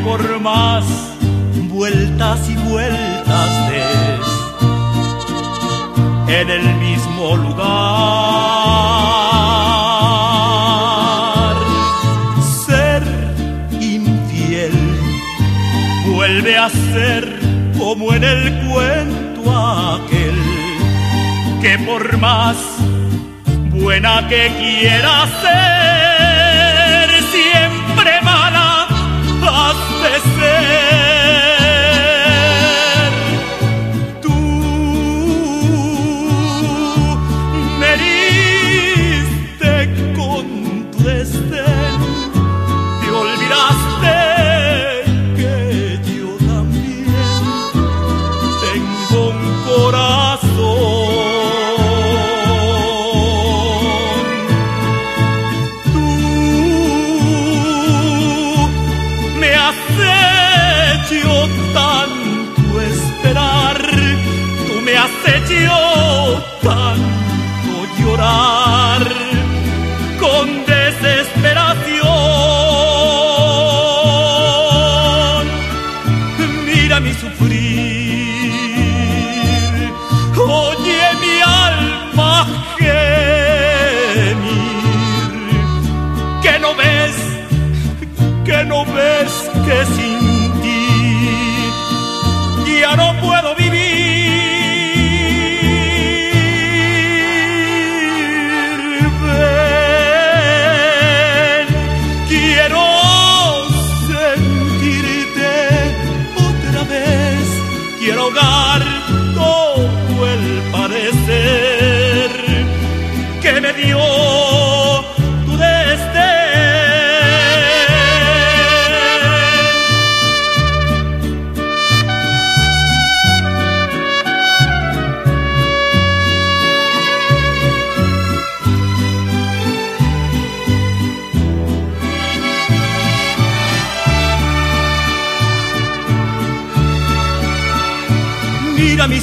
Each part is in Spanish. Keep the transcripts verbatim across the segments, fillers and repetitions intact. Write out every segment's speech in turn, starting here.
por más vueltas y vueltas des en el mismo lugar, ser infiel vuelve a ser como en el cuento aquel, que por más buena que quiera ser, siempre mala has de ser. Tú me heriste con tu desdén, te olvidaste que yo también tengo un corazón. Tú me has hecho tanto esperar, tú me has hecho tanto llorar con desesperación. Mira mi sufrir, oye mi alma gemir, que no ves, que no ves que sin ti ya no puedo vivir. Ven, quiero sentirte otra vez, quiero ahogar todo el padecer que me dio tu desdén. Mira mi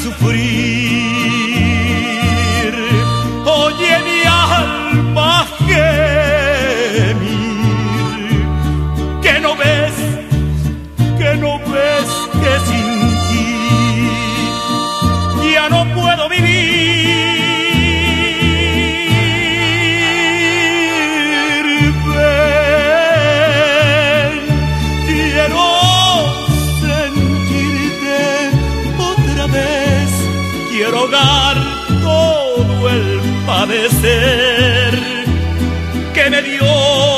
sufrir, oye mi alma gemir, que no ves, que no ves que sin ti ya no puedo vivir. Ven, quiero sentirte otra vez, quiero ahogar todo el padecer que me dio